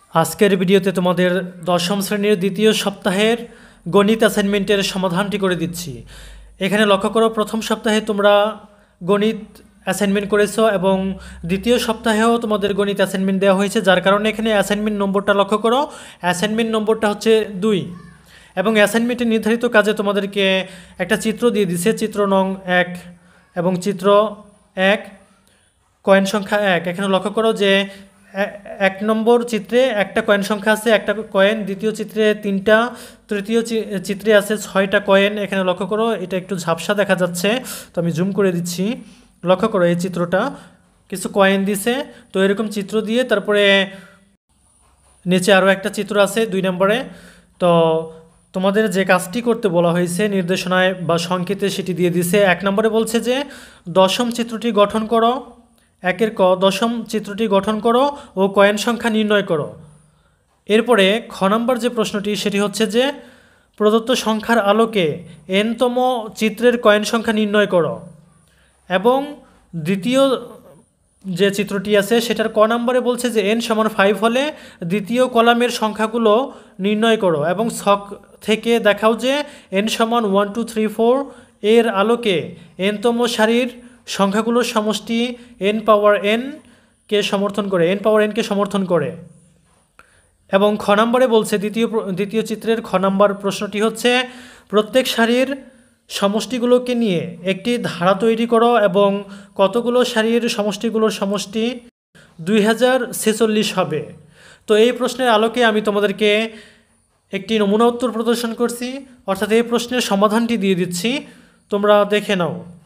আজকের ভিডিওতে তোমাদের দশম শ্রেণীর দ্বিতীয় সপ্তাহের গণিত অ্যাসাইনমেন্টের সমাধানটি করে দিচ্ছি। এখানে লক্ষ্য করো, প্রথম সপ্তাহে তোমরা গণিত অ্যাসাইনমেন্ট করেছো এবং দ্বিতীয় সপ্তাহেও তোমাদের গণিত অ্যাসাইনমেন্ট দেওয়া হয়েছে, যার কারণে এখানে অ্যাসাইনমেন্ট নম্বরটা লক্ষ্য করো। অ্যাসাইনমেন্ট নম্বরটা হচ্ছে 2 এবং অ্যাসাইনমেন্টের নির্ধারিত কাজে তোমাদেরকে একটা চিত্র দিয়ে দিছে, চিত্র নং 1 এবং চিত্র 1 কয়েন সংখ্যা 1। এখানে লক্ষ্য করো যে 1 নম্বর চিত্রে একটা কয়েন সংখ্যা আছে, একটা কয়েন, দ্বিতীয় চিত্রে 3টা, তৃতীয় চিত্রে আছে 6টা কয়েন। এখানে লক্ষ্য করো, এটা একটু ঝাপসা দেখা যাচ্ছে, তো আমি জুম করে দিচ্ছি। লক্ষ্য করো এই চিত্রটা, কিছু কয়েন দিছে, তো এরকম চিত্র দিয়ে তারপরে নিচে আরও একটা চিত্র আছে 2 নম্বরে। তো তোমাদের যে কাজটি করতে বলা হয়েছে নির্দেশনায় বা সংকেতে সেটি দিয়ে দিছে। 1 নম্বরে বলছে যে দশম চিত্রটি গঠন করো, 1 ক দশম চিত্রটি গঠন করো ও কয়েন সংখ্যা নির্ণয় করো। এরপরে খ নম্বর যে প্রশ্নটি সেটি হচ্ছে যে প্রদত্ত সংখ্যার আলোকে nতম চিত্রের কয়েন সংখ্যা নির্ণয় করো। এবং দ্বিতীয় যে চিত্রটি আছে সেটার ক নম্বরে বলছে যে n সমান 5 হলে দ্বিতীয় কলামের সংখ্যাগুলো নির্ণয় করো এবং ছক থেকে দেখাও যে n সমান 1 2 3 4 এর আলোকে nতম সারির সংখ্যাগুলোর সমষ্টি n পাওয়ার n কে সমর্থন করে। এবং খ নম্বরে বলছে দ্বিতীয় চিত্রের খ নম্বর প্রশ্নটি হচ্ছে প্রত্যেক সারির সমষ্টিগুলোকে নিয়ে একটি ধারা তৈরি করো এবং কতগুলো সারির সমষ্টিগুলোর সমষ্টি 2046 হবে। তো এই প্রশ্নের আলোকে আমি তোমাদেরকে একটি নমুনা উত্তর প্রদর্শন করছি, অর্থাৎ এই প্রশ্নের সমাধানটি দিয়ে দিচ্ছি, তোমরা দেখে নাও।